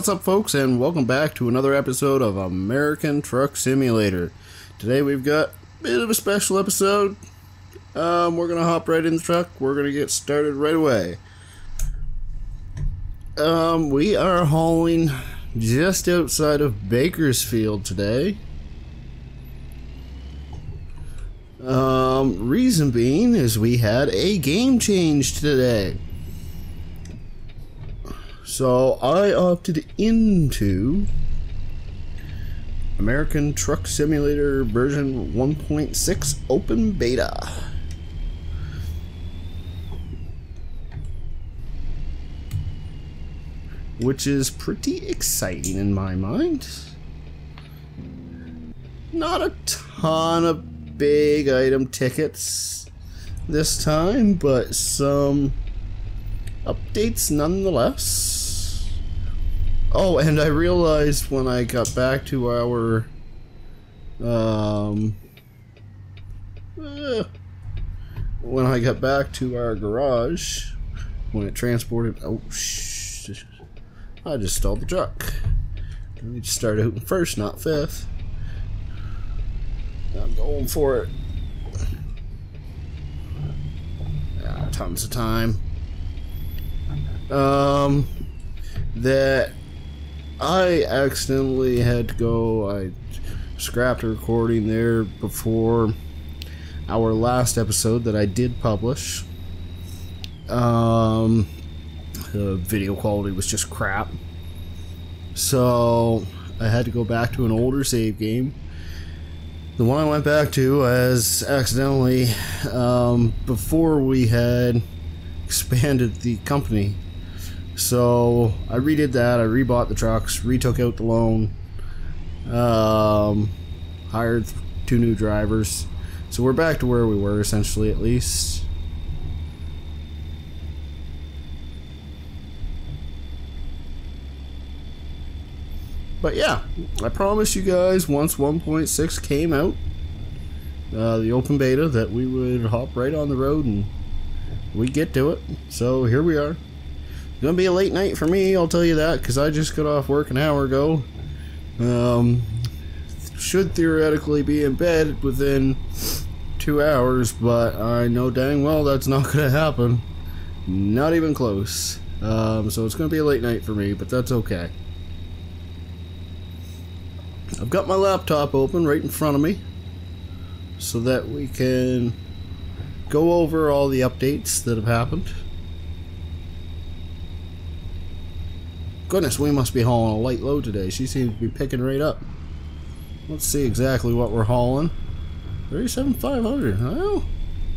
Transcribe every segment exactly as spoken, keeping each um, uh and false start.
What's up, folks, and welcome back to another episode of American Truck Simulator. Today we've got a bit of a special episode. Um, we're gonna hop right in the truck. We're gonna get started right away. Um, we are hauling just outside of Bakersfield today. Um, reason being is we had a game change today. So I opted into American Truck Simulator version one point six open beta. Which is pretty exciting in my mind. Not a ton of big item tickets this time, but some updates nonetheless. Oh, and I realized when I got back to our um uh, when I got back to our garage, when it transported, oh shh, I just stalled the truck. Let me just start out first, not fifth. I'm going for it. Ah, tons of time. Um, that I accidentally had to go. I scrapped a recording there before our last episode that I did publish. Um, the video quality was just crap, so I had to go back to an older save game. The one I went back to was accidentally um, before we had expanded the company. So I redid that. I rebought the trucks, retook out the loan, um, hired two new drivers. So we're back to where we were, essentially, at least. But yeah, I promised you guys once one point six came out, uh, the open beta, that we would hop right on the road and we'd get to it. So here we are. Gonna be a late night for me, I'll tell you that, because I just got off work an hour ago. Um, should theoretically be in bed within two hours, but I know dang well that's not gonna happen. Not even close. Um, so it's gonna be a late night for me, but that's okay. I've got my laptop open right in front of me so that we can go over all the updates that have happened. Goodness, we must be hauling a light load today. She seems to be picking right up. Let's see exactly what we're hauling. thirty-seven five hundred. Well,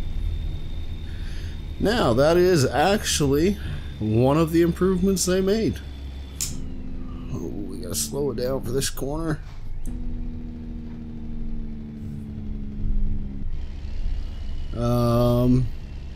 now that is actually one of the improvements they made. Oh, we gotta slow it down for this corner. Um...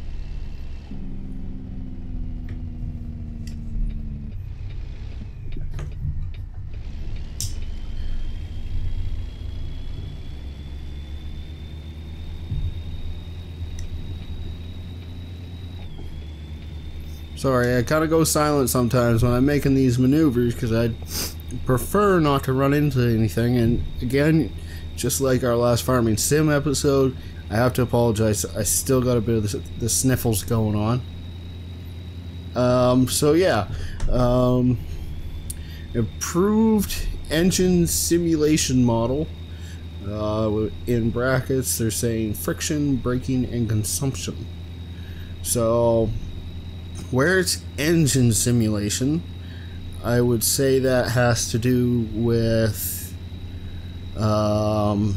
Sorry, I kind of go silent sometimes when I'm making these maneuvers because I prefer not to run into anything. And again, just like our last Farming Sim episode, I have to apologize. I still got a bit of the, the sniffles going on. Um, so yeah, um, improved engine simulation model. Uh, in brackets, they're saying friction, braking, and consumption. So where it's engine simulation, I would say that has to do with um,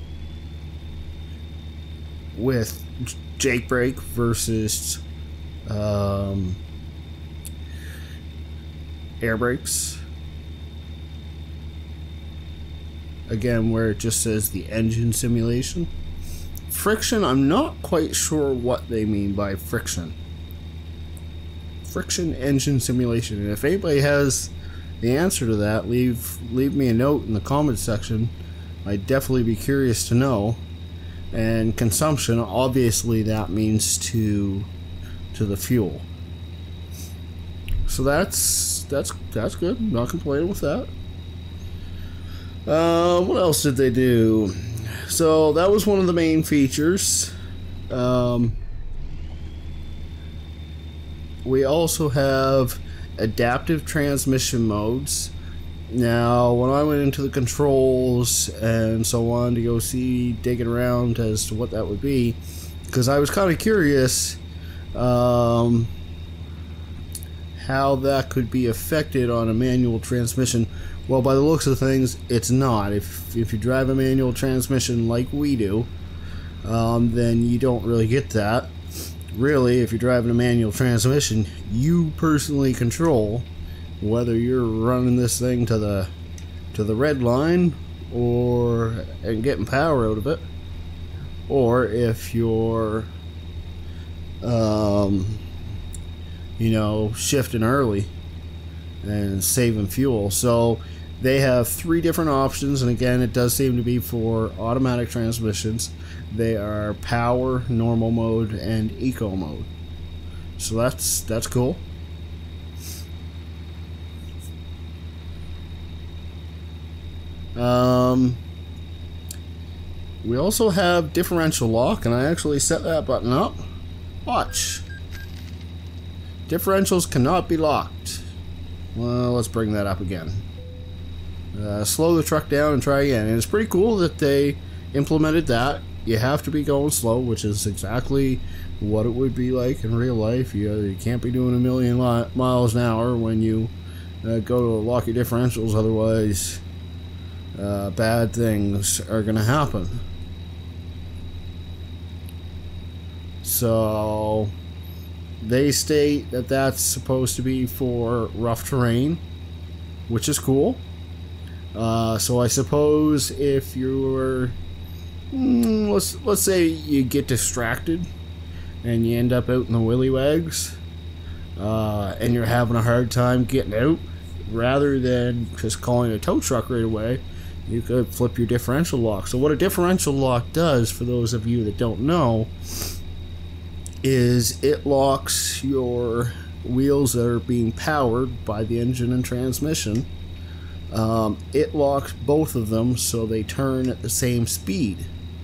with Jake brake versus um, air brakes. Again, where it just says the engine simulation. Friction, I'm not quite sure what they mean by friction. Friction engine simulation, and if anybody has the answer to that, leave leave me a note in the comments section. I'd definitely be curious to know. And consumption, obviously that means to to the fuel. So that's that's that's good. I'm not complaining with that. Uh, what else did they do? So that was one of the main features. Um, we also have adaptive transmission modes. Now, when I went into the controls and so on to go see, digging around as to what that would be, because I was kind of curious um, how that could be affected on a manual transmission. Well, by the looks of things, it's not. If, if you drive a manual transmission like we do, um, then you don't really get that. Really, if you're driving a manual transmission, you personally control whether you're running this thing to the to the red line or and getting power out of it, or if you're um, you know, shifting early and saving fuel. So they have three different options, and again, it does seem to be for automatic transmissions. They are power, normal mode, and eco mode. So that's that's cool. Um, we also have differential lock, and I actually set that button up. Watch. Differentials cannot be locked. Well, let's bring that up again. Uh, slow the truck down and try again. And it's pretty cool that they implemented that. You have to be going slow, which is exactly what it would be like in real life. You, uh, you can't be doing a million miles an hour when you uh, go to lock your differentials, otherwise uh, bad things are going to happen. So they state that that's supposed to be for rough terrain, which is cool. Uh, so I suppose if you're, mm, let's let's say you get distracted and you end up out in the willy wags, uh, and you're having a hard time getting out, rather than just calling a tow truck right away, you could flip your differential lock. So what a differential lock does, for those of you that don't know, is it locks your wheels that are being powered by the engine and transmission. Um, it locks both of them so they turn at the same speed.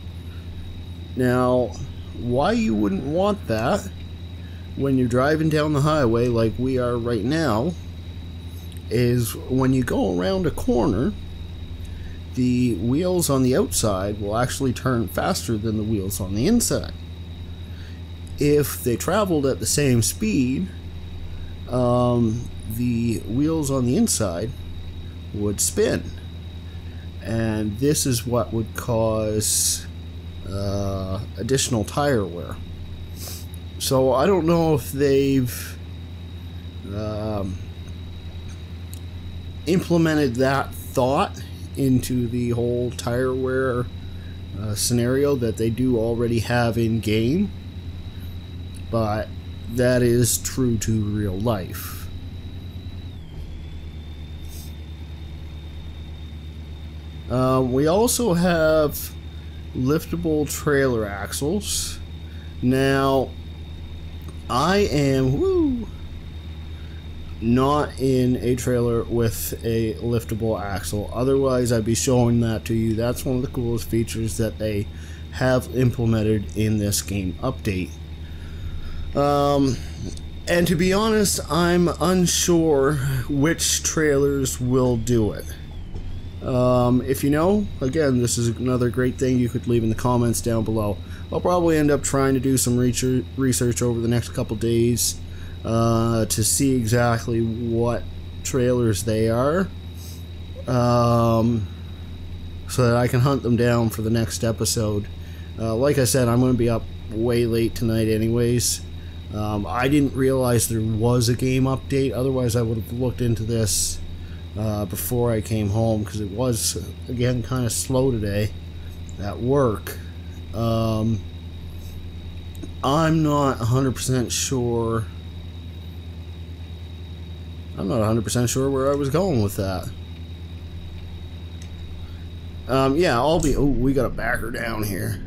Now, why you wouldn't want that when you're driving down the highway like we are right now is when you go around a corner, the wheels on the outside will actually turn faster than the wheels on the inside. If they traveled at the same speed, um, the wheels on the inside would spin, and this is what would cause uh, additional tire wear. So I don't know if they've um, implemented that thought into the whole tire wear uh, scenario that they do already have in game, but that is true to real life. Uh, we also have liftable trailer axles. Now, I am woo, not in a trailer with a liftable axle. Otherwise, I'd be showing that to you. That's one of the coolest features that they have implemented in this game update. Um, and to be honest, I'm unsure which trailers will do it. Um, if you know, again, this is another great thing you could leave in the comments down below. I'll probably end up trying to do some research over the next couple days uh, to see exactly what trailers they are, um, so that I can hunt them down for the next episode. Uh, like I said, I'm going to be up way late tonight anyways. Um, I didn't realize there was a game update, otherwise I would have looked into this Uh, before I came home, because it was, again, kind of slow today at work. Um, I'm not one hundred percent sure. I'm not one hundred percent sure where I was going with that. Um, yeah, I'll be. Oh, we got a backer down here.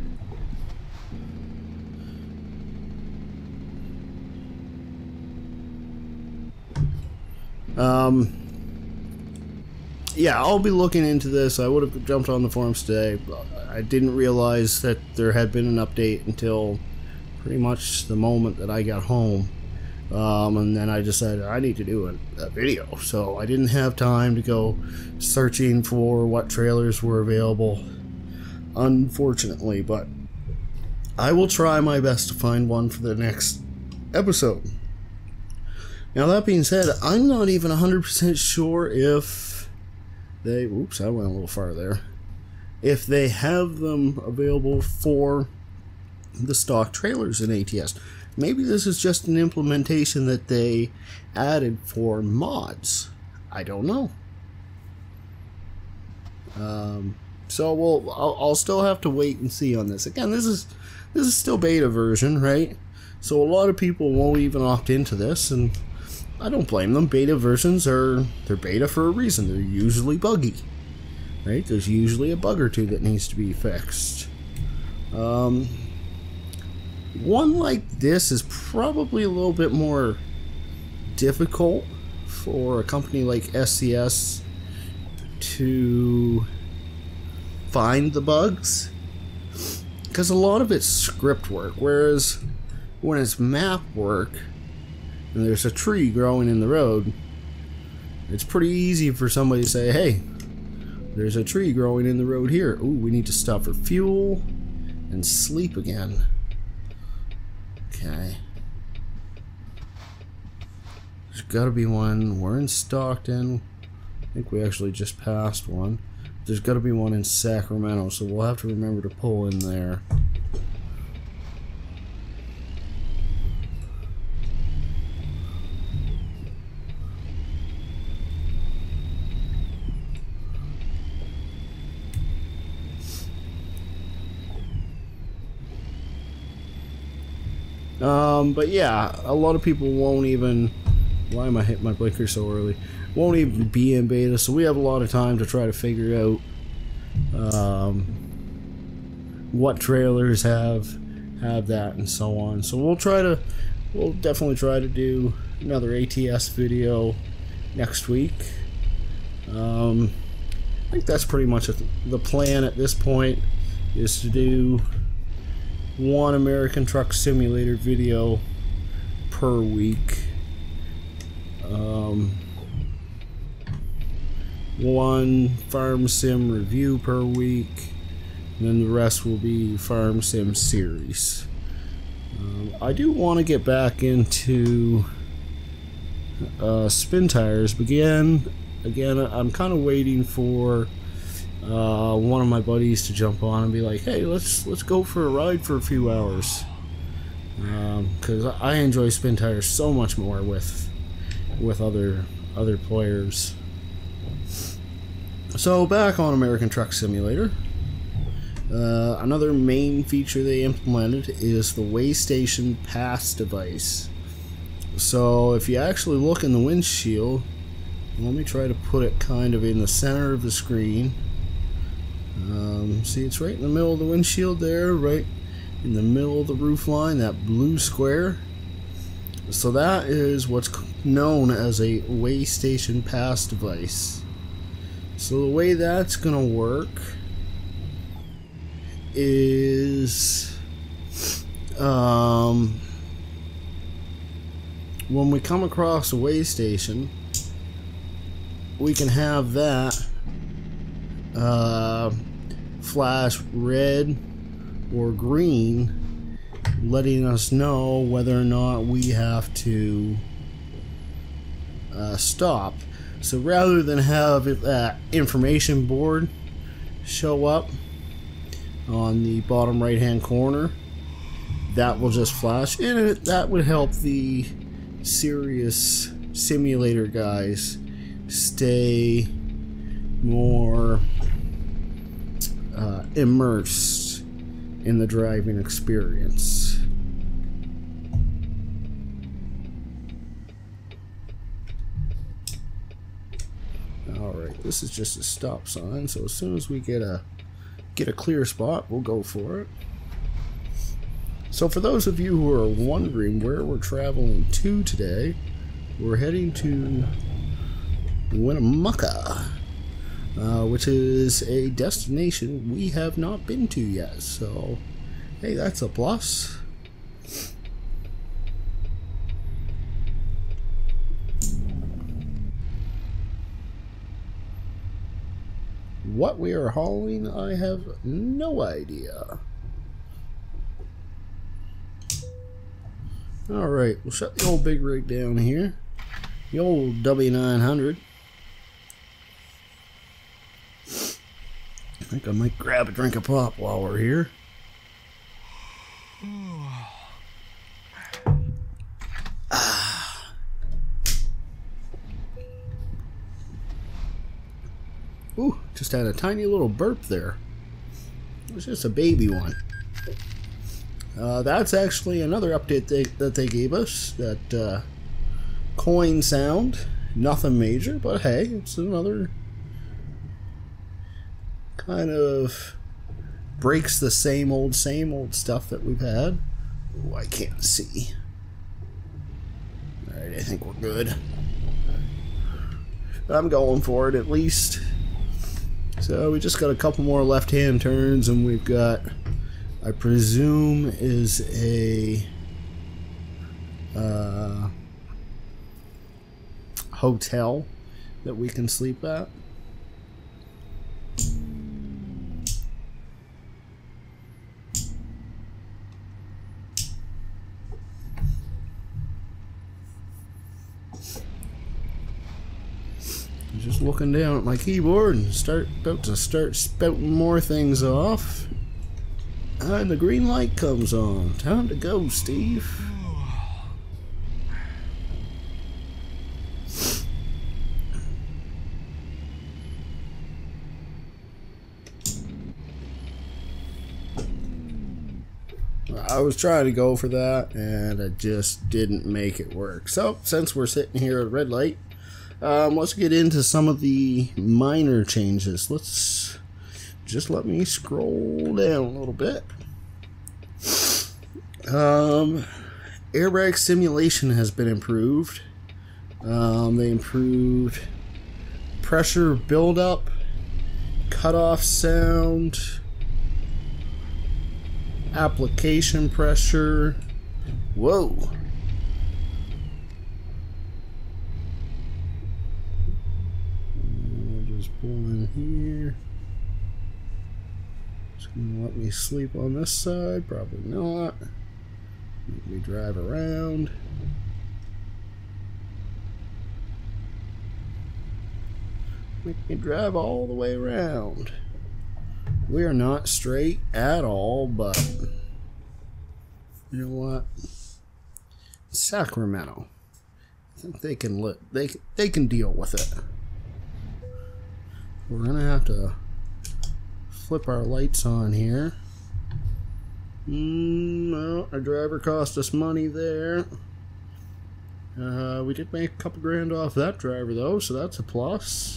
Um, yeah, I'll be looking into this. I would have jumped on the forums today, but I didn't realize that there had been an update until pretty much the moment that I got home. Um, and then I decided I need to do a, a video, so I didn't have time to go searching for what trailers were available, unfortunately, but I will try my best to find one for the next episode. Now, that being said, I'm not even one hundred percent sure if they, oops, I went a little far there, if they have them available for the stock trailers in A T S. Maybe this is just an implementation that they added for mods. I don't know. Um, so we'll, I'll, I'll still have to wait and see on this. Again, this is this is still beta version, right? So a lot of people won't even opt into this, and I don't blame them. Beta versions are they're beta for a reason. They're usually buggy, right? There's usually a bug or two that needs to be fixed. Um. One like this is probably a little bit more difficult for a company like S C S to find the bugs, because a lot of it's script work, whereas when it's map work and there's a tree growing in the road, it's pretty easy for somebody to say, hey, there's a tree growing in the road here. Ooh, we need to stop for fuel and sleep again. Okay. There's got to be one. We're in Stockton. I think we actually just passed one. There's got to be one in Sacramento, so we'll have to remember to pull in there. Um, but yeah, a lot of people won't even, why am I hitting my blinker so early? Won't even be in beta, so we have a lot of time to try to figure out um, what trailers have have that and so on. So we'll try to, we'll definitely try to do another A T S video next week. Um, I think that's pretty much the plan at this point, is to do one American Truck Simulator video per week, um, one Farm Sim review per week, and then the rest will be Farm Sim series. Um, I do want to get back into uh, spin tires, but again, again, I'm kind of waiting for Uh, one of my buddies to jump on and be like, hey, let's let's go for a ride for a few hours, because um, I enjoy spin tires so much more with with other other players. So back on American Truck Simulator, uh, another main feature they implemented is the Waystation Pass device. So if you actually look in the windshield, let me try to put it kind of in the center of the screen. Um, see, it's right in the middle of the windshield there, right in the middle of the roof line, that blue square. So that is what's known as a Waystation Pass device. So the way that's gonna work is um, when we come across a way station, we can have that Uh, flash red or green, letting us know whether or not we have to uh, stop. So rather than have that information board show up on the bottom right hand corner, that will just flash, and it, that would help the serious simulator guys stay more uh, immersed in the driving experience. Alright, this is just a stop sign, so as soon as we get a get a clear spot, we'll go for it. So for those of you who are wondering where we're traveling to today, we're heading to Winnemucca, uh, which is a destination we have not been to yet. So, hey, that's a plus. What we are hauling, I have no idea. Alright, we'll shut the old big rig down here. The old W nine hundred. I think I might grab a drink of pop while we're here. Ooh, just had a tiny little burp there. It was just a baby one. Uh, that's actually another update they, that they gave us. That uh, coin sound. Nothing major, but hey, it's another kind of breaks the same old, same old stuff that we've had. Ooh, I can't see. Alright, I think we're good. I'm going for it at least. So we just got a couple more left-hand turns, and we've got, I presume, is a uh, hotel that we can sleep at. Just looking down at my keyboard and start about to start spouting more things off, and the green light comes on. Time to go, Steve. I was trying to go for that, and I just didn't make it work. So since we're sitting here at red light, Um, let's get into some of the minor changes. Let's just let me scroll down a little bit. Um, airbag simulation has been improved. Um, they improved pressure buildup, cutoff sound, application pressure. Whoa. In here. It's gonna let me sleep on this side, probably not. Make me drive around. Make me drive all the way around. We are not straight at all, but you know what? Sacramento. I think they can let they they can deal with it. We're gonna have to flip our lights on here. Mm, well, our driver cost us money there. Uh, we did make a couple grand off that driver though, so that's a plus.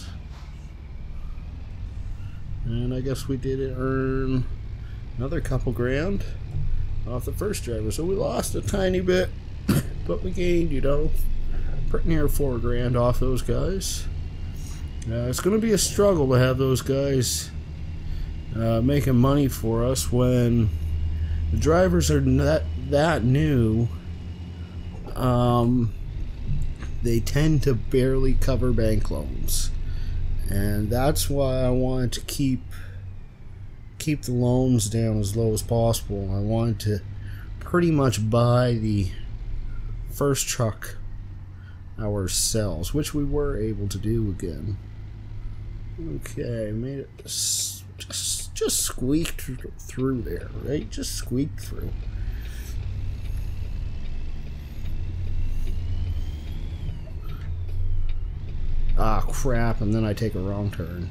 And I guess we did earn another couple grand off the first driver, so we lost a tiny bit, but we gained, you know, pretty near four grand off those guys. Uh, it's going to be a struggle to have those guys uh, making money for us when the drivers are not that new. Um, they tend to barely cover bank loans, and that's why I wanted to keep keep the loans down as low as possible. I wanted to pretty much buy the first truck ourselves, which we were able to do again. Okay, made it just just squeaked through there, right? Just squeaked through. Ah, crap, and then I take a wrong turn.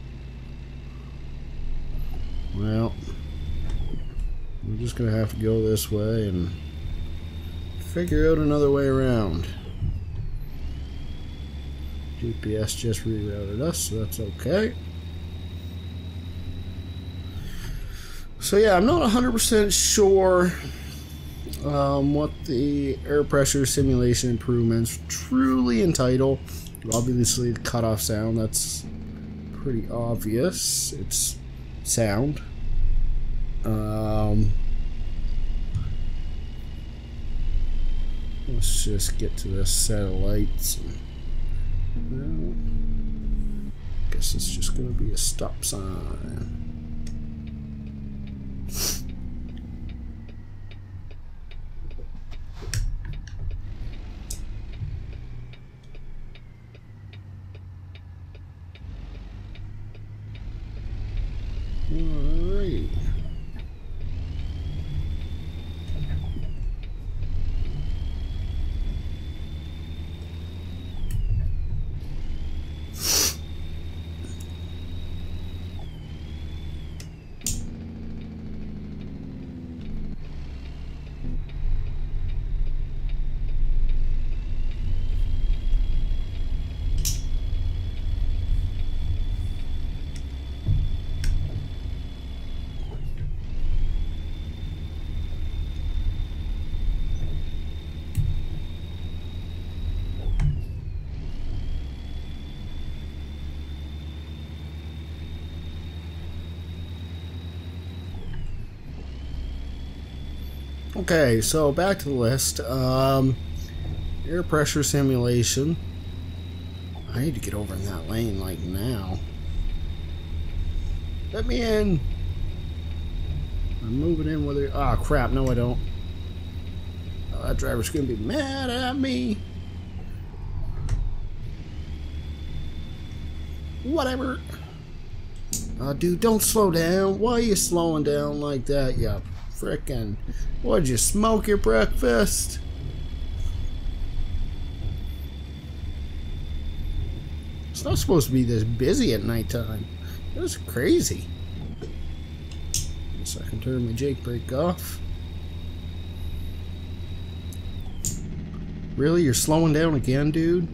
Well, we're just gonna have to go this way and figure out another way around. G P S just rerouted us, so that's okay. So yeah, I'm not one hundred percent sure um, what the air pressure simulation improvements truly entitle. Obviously, the cutoff sound, that's pretty obvious. It's sound. Um, let's just get to this set of lights. Well, guess it's just going to be a stop sign. Alright. Okay, so back to the list. Um, air pressure simulation. I need to get over in that lane like now. Let me in. I'm moving in with it. Oh crap! No, I don't. Oh, that driver's gonna be mad at me. Whatever. Oh, dude, don't slow down. Why are you slowing down like that? Yeah. Frickin', what'd you smoke your breakfast? It's not supposed to be this busy at nighttime. That's crazy. Guess I can turn my Jake brake off. Really? You're slowing down again, dude?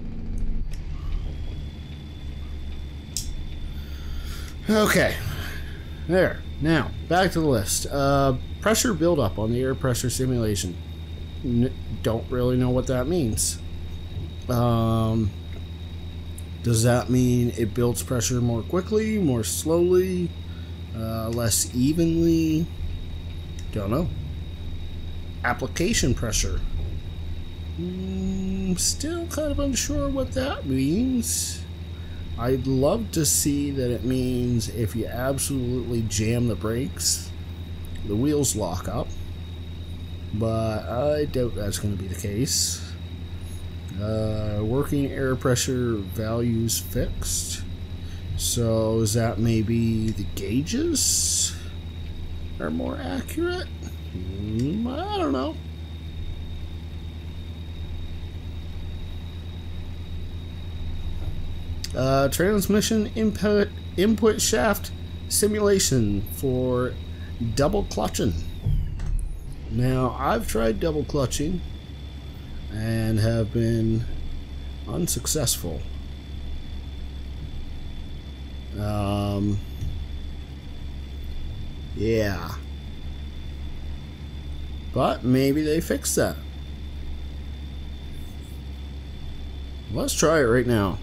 Okay. There. Now, back to the list. Uh, pressure buildup on the air pressure simulation. N don't really know what that means. Um, does that mean it builds pressure more quickly, more slowly, uh, less evenly? Don't know. Application pressure. Mm, still kind of unsure what that means. I'd love to see that it means if you absolutely jam the brakes, the wheels lock up, but I doubt that's going to be the case. Uh, working air pressure values fixed, so is that maybe the gauges are more accurate? Mm, I don't know. Uh, transmission input input shaft simulation for double clutching. Now, I've tried double clutching and have been unsuccessful. Um, yeah. But maybe they fixed that. Let's try it right now.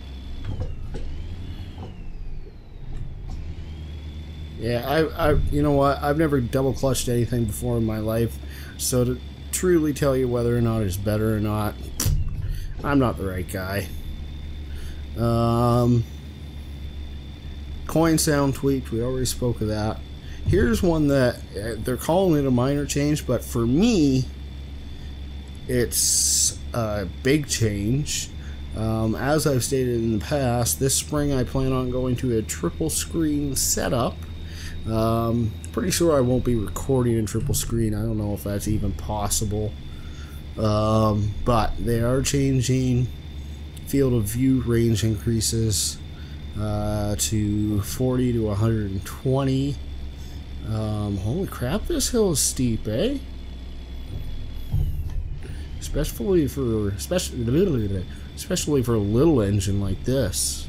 Yeah, I, I, you know what? I've never double clutched anything before in my life, so to truly tell you whether or not it's better or not, I'm not the right guy. Um, coin sound tweaked. We already spoke of that. Here's one that uh, they're calling it a minor change, but for me, it's a big change. Um, as I've stated in the past, this spring I plan on going to a triple screen setup. Um, pretty sure I won't be recording in triple screen. I don't know if that's even possible. Um, but they are changing field of view range increases uh, to forty to one hundred twenty. Um, holy crap, this hill is steep, eh? Especially for especially especially for a little engine like this.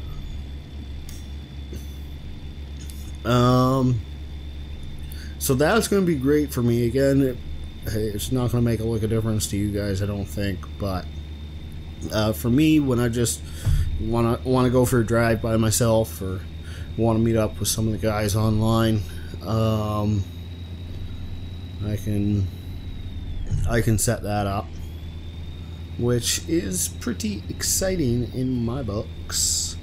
Um, so that's going to be great for me. Again, it, hey, it's not going to make a lick of difference to you guys, I don't think, but Uh, for me, when I just want to want to go for a drive by myself or want to meet up with some of the guys online, um, I can I can set that up, which is pretty exciting in my books.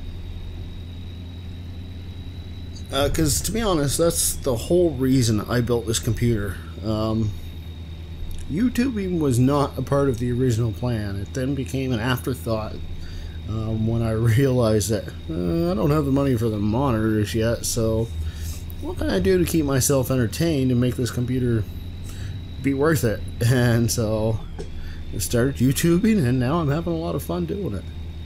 Because uh, to be honest, that's the whole reason I built this computer. Um, YouTubing was not a part of the original plan. It then became an afterthought um, when I realized that uh, I don't have the money for the monitors yet, so what can I do to keep myself entertained and make this computer be worth it? And so I started YouTubing, and now I'm having a lot of fun doing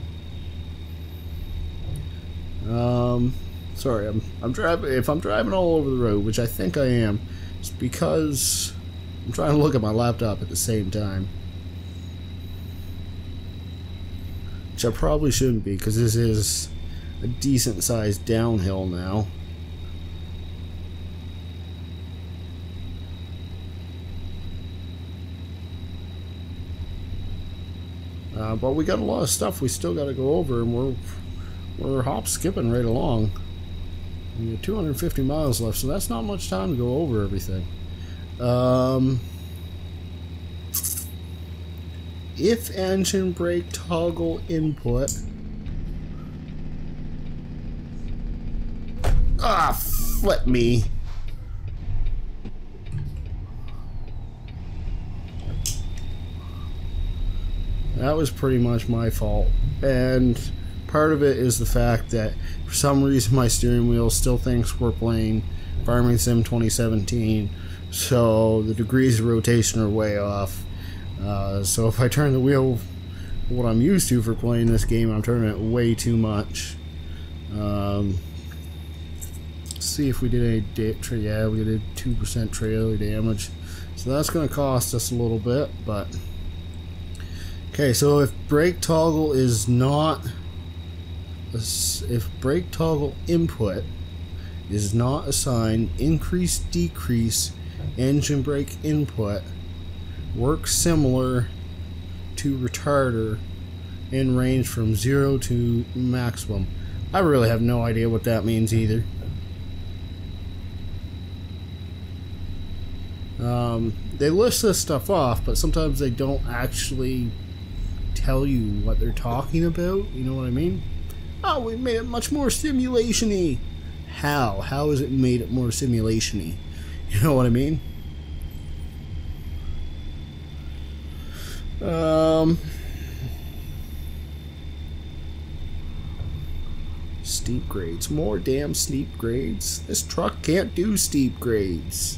it. Um, sorry, I'm I'm driving. If I'm driving all over the road, which I think I am, it's because I'm trying to look at my laptop at the same time, which I probably shouldn't be, because this is a decent sized downhill now. Uh, but we got a lot of stuff we still got to go over, and we're we're hop skipping right along. We got two hundred fifty miles left, so that's not much time to go over everything. Um, if engine brake toggle input. Ah, flip me. That was pretty much my fault, and part of it is the fact that for some reason my steering wheel still thinks we're playing Farming Sim twenty seventeen, so the degrees of rotation are way off. Uh, so if I turn the wheel, what I'm used to for playing this game, I'm turning it way too much. Um, let's see if we did any da yeah, we did two percent trailer damage, so that's going to cost us a little bit, but okay. So if brake toggle is not, if brake toggle input is not assigned, increase decrease engine brake input works similar to retarder in range from zero to maximum. I really have no idea what that means either. Um, they list this stuff off, but sometimes they don't actually tell you what they're talking about. You know what I mean? Oh, we made it much more simulation-y. How? How has it made it more simulation-y? You know what I mean? Um, steep grades. More damn steep grades. This truck can't do steep grades.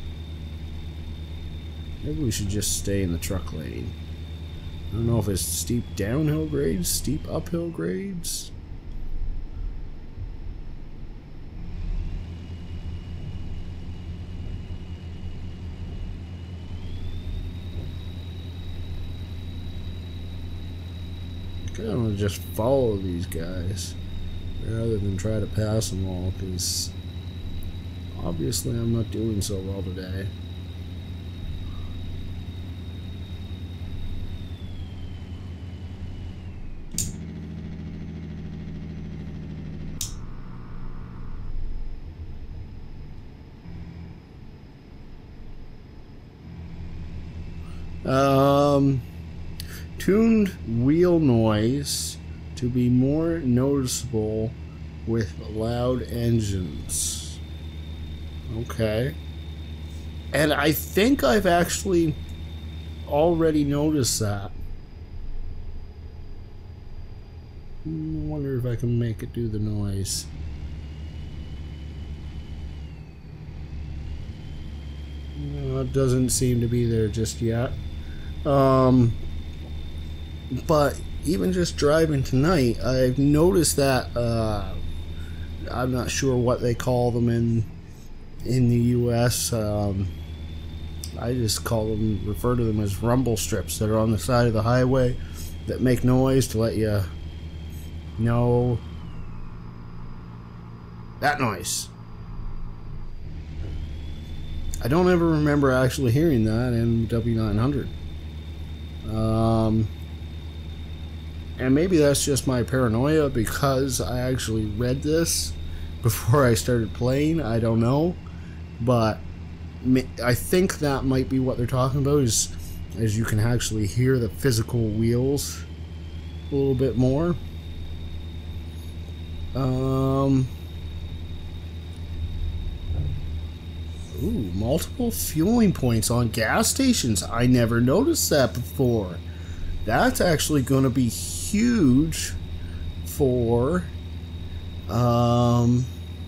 Maybe we should just stay in the truck lane. I don't know if it's steep downhill grades, steep uphill grades. I kind of want to just follow these guys rather than try to pass them all, because obviously I'm not doing so well today. Um, tuned wheel noise to be more noticeable with loud engines. Okay. And I think I've actually already noticed that. I wonder if I can make it do the noise. No, it doesn't seem to be there just yet. Um, but even just driving tonight, I've noticed that, uh, I'm not sure what they call them in in the U S Um, I just call them, refer to them as rumble strips that are on the side of the highway that make noise to let you know that noise. I don't ever remember actually hearing that in W nine hundred. Um, and maybe that's just my paranoia because I actually read this before I started playing. I don't know, but I think that might be what they're talking about, is as you can actually hear the physical wheels a little bit more. Um, ooh, multiple fueling points on gas stations. I never noticed that before. That's actually going to be huge for um,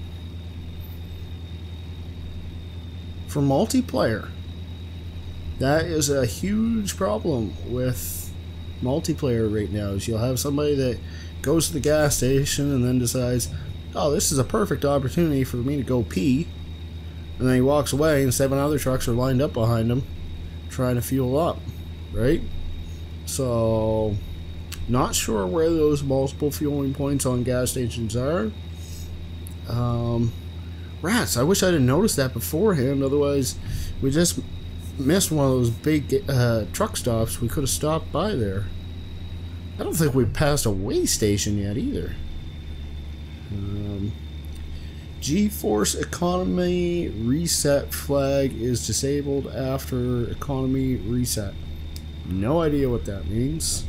for multiplayer. That is a huge problem with multiplayer right now, is you'll have somebody that goes to the gas station and then decides, oh, this is a perfect opportunity for me to go pee, and then he walks away and seven other trucks are lined up behind him trying to fuel up, right? So not sure where those multiple fueling points on gas stations are. um, rats, I wish I didn't notice that beforehand, otherwise we just missed one of those big uh, truck stops. We could have stopped by there. I don't think we passed a way station yet either. Um, G-Force economy reset flag is disabled after economy reset. No idea what that means.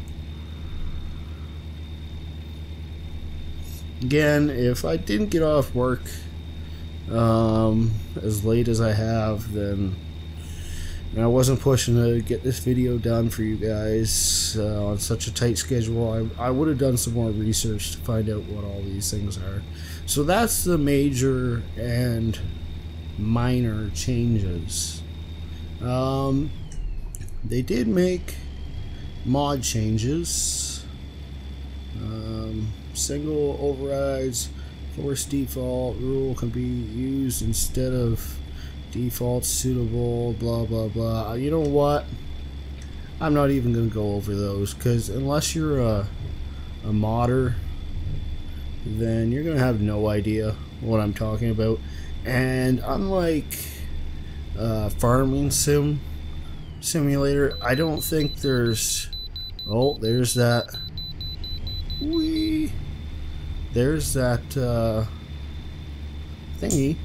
Again, if I didn't get off work um, as late as I have, then and I wasn't pushing to get this video done for you guys uh, on such a tight schedule, I, I would have done some more research to find out what all these things are. So that's the major and minor changes. Um, they did make mod changes. Um, single overrides, force default rule can be used instead of default suitable, blah blah blah. You know what? I'm not even gonna go over those, because unless you're a, a modder, then you're gonna have no idea what I'm talking about. And unlike uh, farming sim simulator, I don't think there's oh there's that wee there's that uh, thingy.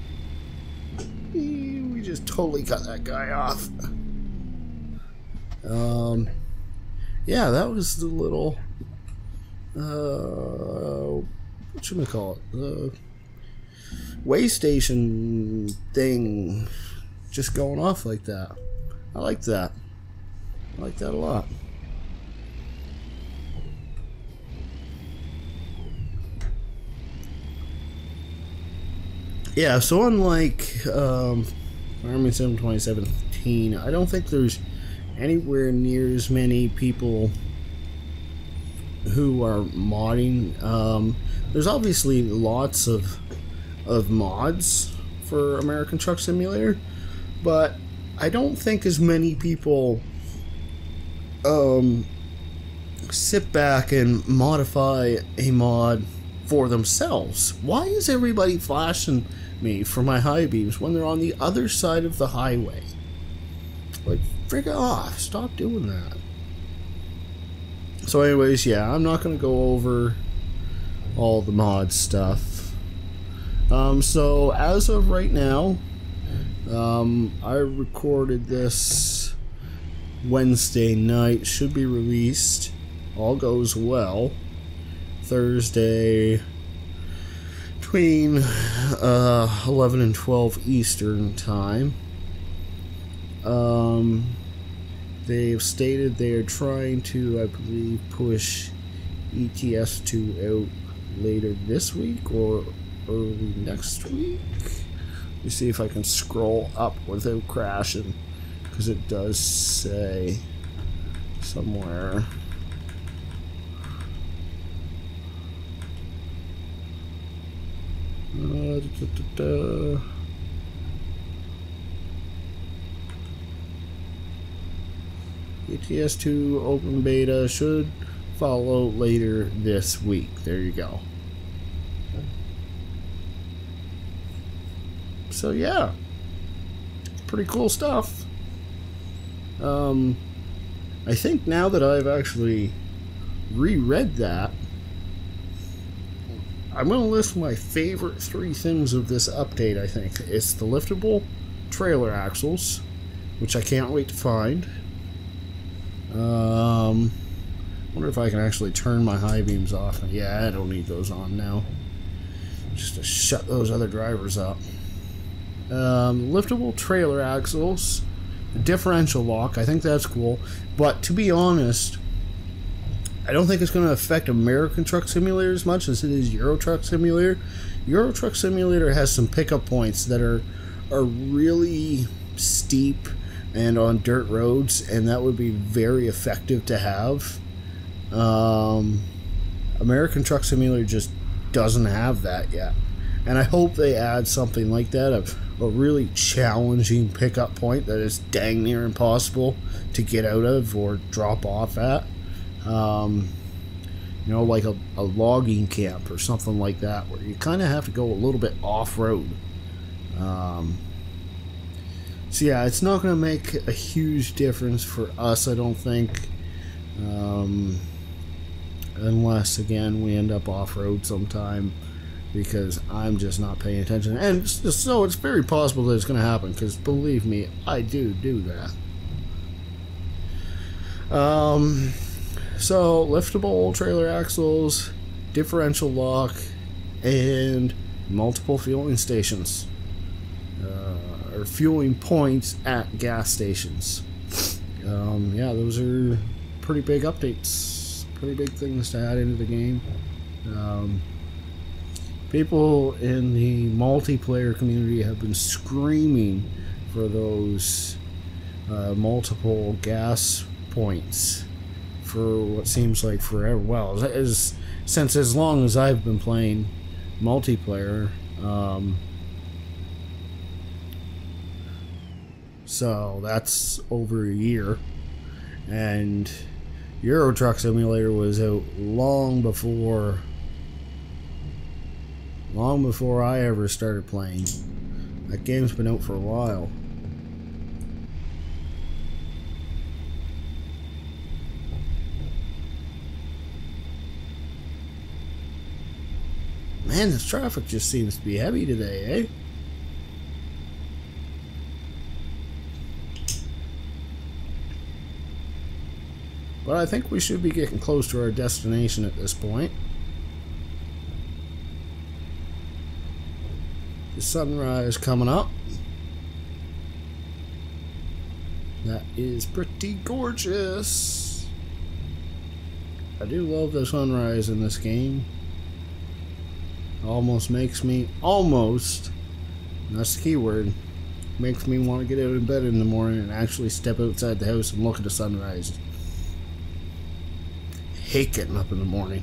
We just totally cut that guy off. Um, yeah, that was the little, uh, what should we call it? The way station thing just going off like that. I like that. I like that a lot. Yeah, so unlike um, Farming Sim twenty seventeen, I don't think there's anywhere near as many people who are modding. Um, there's obviously lots of of mods for American Truck Simulator, but I don't think as many people um, sit back and modify a mod for themselves. Why is everybody flashing me for my high beams when they're on the other side of the highway? Like, frig off, stop doing that. So anyways, yeah, I'm not gonna go over all the mod stuff. Um, so as of right now, um, I recorded this Wednesday night, should be released, all goes well, Thursday between uh, eleven and twelve Eastern time. Um, they've stated they are trying to, I believe, push E T S two out later this week or early next week. Let me see if I can scroll up without crashing, because it does say somewhere. Uh, da, da, da, da. E T S two open beta should follow later this week. There you go. So yeah, pretty cool stuff. Um, I think now that I've actually reread that, I'm going to list my favorite three things of this update, I think. It's the liftable trailer axles, which I can't wait to find. Um, I wonder if I can actually turn my high beams off. Yeah, I don't need those on now. Just to shut those other drivers up. Um, liftable trailer axles, differential lock, I think that's cool. But to be honest, I don't think it's going to affect American Truck Simulator as much as it is Euro Truck Simulator. Euro Truck Simulator has some pickup points that are are really steep and on dirt roads, and that would be very effective to have. Um, American Truck Simulator just doesn't have that yet, and I hope they add something like that, a, a really challenging pickup point that is dang near impossible to get out of or drop off at. Um, you know, like a, a logging camp or something like that, where you kind of have to go a little bit off-road. Um, so yeah, it's not going to make a huge difference for us, I don't think, um, unless, again, we end up off-road sometime, because I'm just not paying attention. And so it's very possible that it's going to happen, because believe me, I do do that. Um... So, liftable trailer axles, differential lock, and multiple fueling stations. Uh, or fueling points at gas stations. Um, yeah, those are pretty big updates. Pretty big things to add into the game. Um, people in the multiplayer community have been screaming for those uh, multiple gas points for what seems like forever. Well, as since as long as I've been playing multiplayer. Um, so that's over a year, and Euro Truck Simulator was out long before long before I ever started playing. That game's been out for a while. Man, this traffic just seems to be heavy today, eh? But I think we should be getting close to our destination at this point. The sunrise coming up. That is pretty gorgeous. I do love the sunrise in this game. Almost makes me, almost, that's the key word, makes me want to get out of bed in the morning and actually step outside the house and look at the sunrise. I hate getting up in the morning.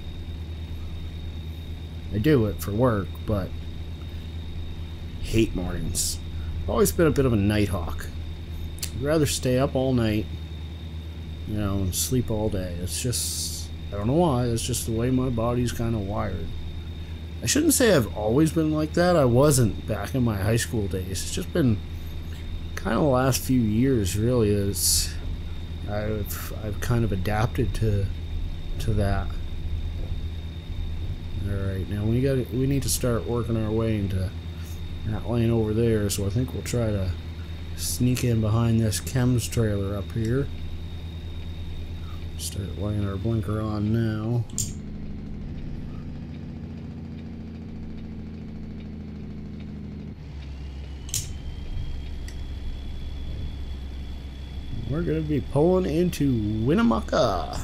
I do it for work, but hate mornings. I've always been a bit of a night hawk. I'd rather stay up all night, you know, and sleep all day. It's just, I don't know why, it's just the way my body's kind of wired. I shouldn't say I've always been like that. I wasn't back in my high school days. It's just been kind of the last few years, really. Is I've I've kind of adapted to to that. All right, now we got we need to start working our way into that lane over there. So I think we'll try to sneak in behind this chems trailer up here. Start laying our blinker on now. We're going to be pulling into Winnemucca.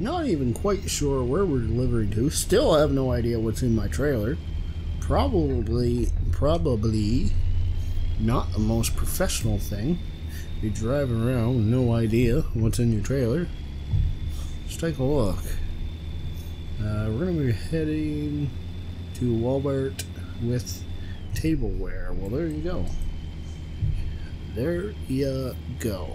Not even quite sure where we're delivering to. Still have no idea what's in my trailer. Probably, probably not the most professional thing. Be driving around with no idea what's in your trailer. Let's take a look. Uh, we're going to be heading to Walmart with tableware. Well, there you go. There you go.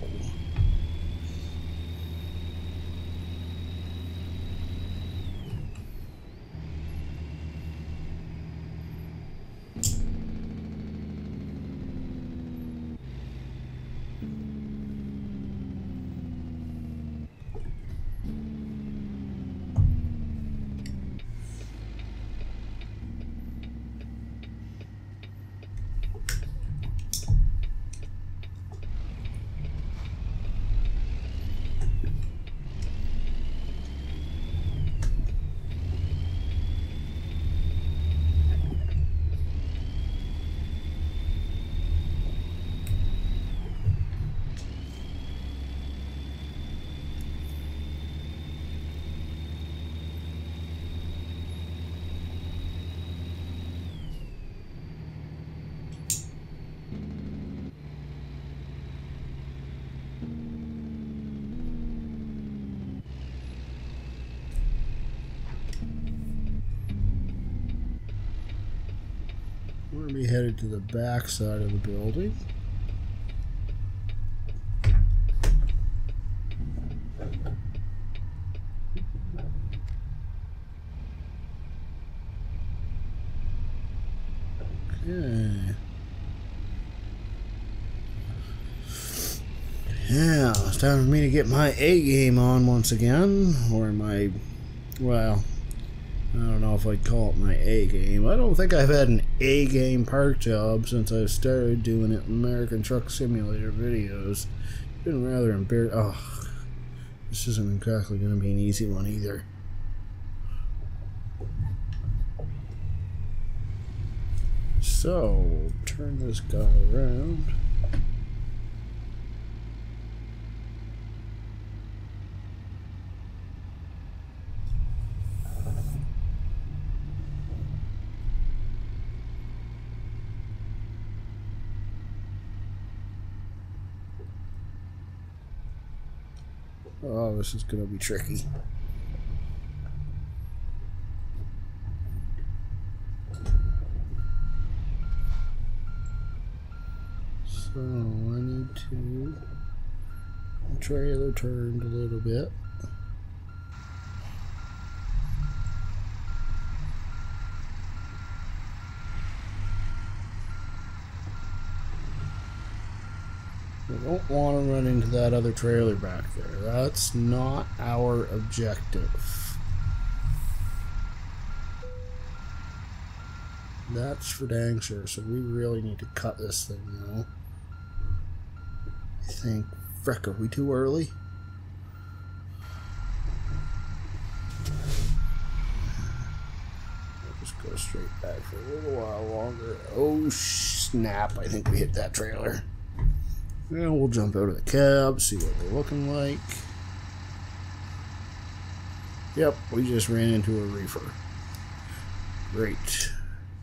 We're going to be headed to the back side of the building. Okay. Yeah, it's time for me to get my A game on once again, or my, well, I don't know if I'd call it my A game. I don't think I've had an A game park job since I started doing it American Truck Simulator videos. It's been rather embarrassing. Oh, this isn't exactly going to be an easy one either. So, turn this guy around. Oh, this is going to be tricky. So, I need to... The trailer turned a little bit. We don't want to run into that other trailer back there. That's not our objective. That's for dang sure. So we really need to cut this thing now. I think, frick, are we too early? I'll just go straight back for a little while longer. Oh snap, I think we hit that trailer. Yeah, we'll jump out of the cab, see what they're looking like. Yep, we just ran into a reefer. Great.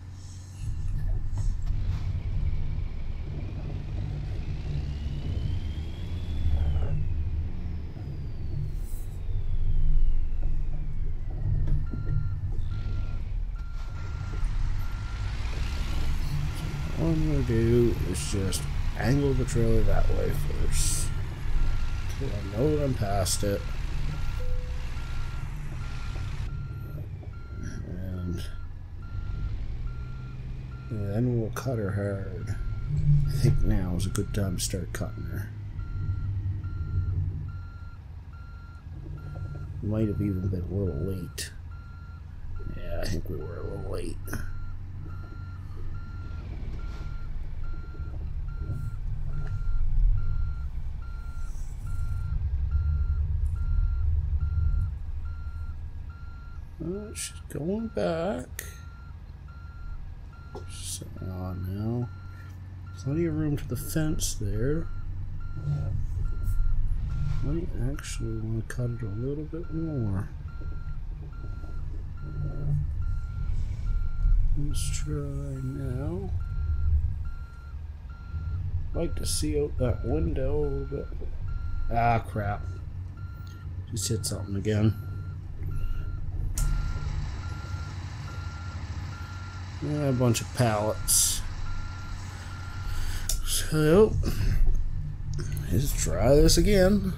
All I'm going to do is just angle the trailer that way first, so I know that I'm past it, and, and then we'll cut her hard. I think now is a good time to start cutting her. Might have even been a little late. Yeah, I think we were a little late. Uh, she's going back. She's on now. Plenty of room to the fence there. I actually want to cut it a little bit more. Let's try now. Like to see out that window a little bit. Ah, crap. Just hit something again. Yeah, a bunch of pallets. So, let's try this again.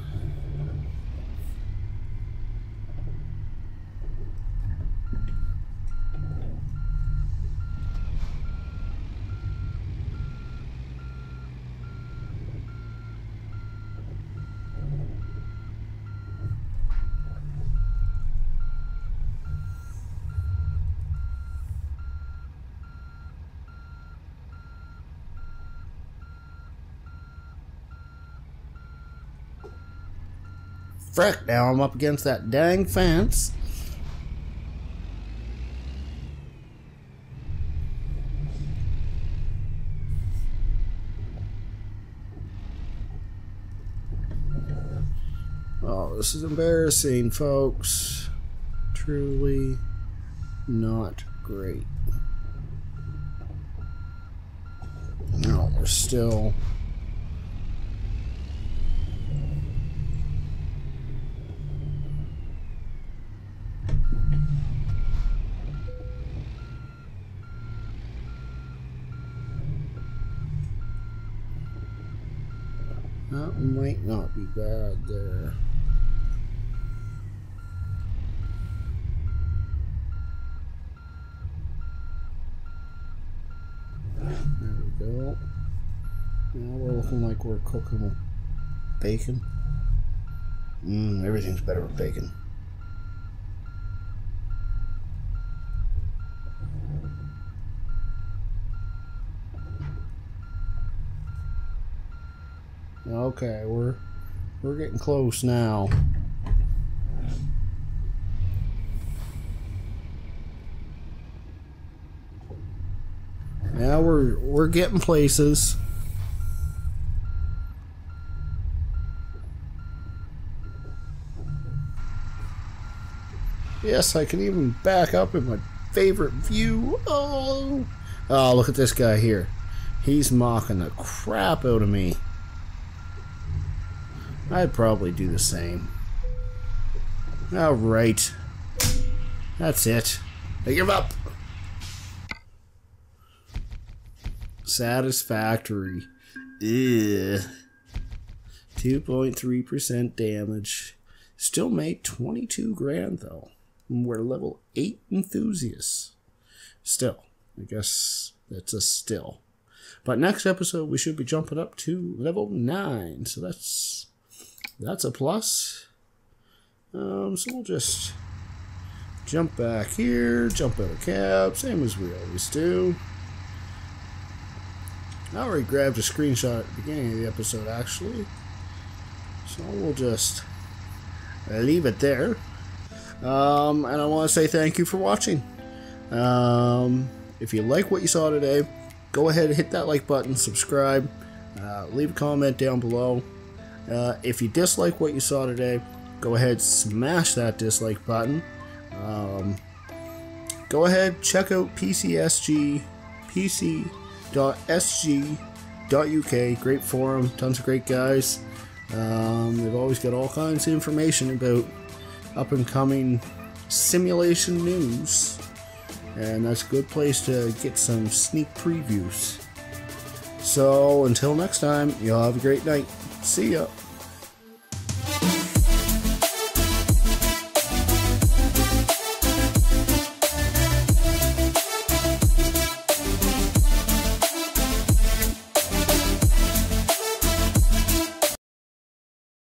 Frick, now I'm up against that dang fence. Oh, this is embarrassing, folks. Truly not great. No, we're still... That might not be bad there. There we go. Now we're looking like we're cooking with bacon. Mmm, everything's better with bacon. Okay, we're we're getting close now. Now we're we're getting places. Yes, I can even back up in my favorite view. Oh, oh, look at this guy here. He's mocking the crap out of me. I'd probably do the same. Alright. That's it. I give up. Satisfactory. Ugh. two point three percent damage. Still made twenty-two grand though. We're level eight enthusiasts. Still. I guess that's a still. But next episode we should be jumping up to level nine. So that's... That's a plus. Um, so we'll just jump back here, jump out of cab, same as we always do. I already grabbed a screenshot at the beginning of the episode, actually. So we'll just leave it there. Um, and I want to say thank you for watching. Um, if you like what you saw today, go ahead and hit that like button, subscribe, uh, leave a comment down below. Uh, if you dislike what you saw today, go ahead, smash that dislike button. Um, go ahead, check out P C S G, P C dot S G dot U K. Great forum, tons of great guys. Um, they've always got all kinds of information about up and coming simulation news, and that's a good place to get some sneak previews. So until next time, y'all have a great night. See ya.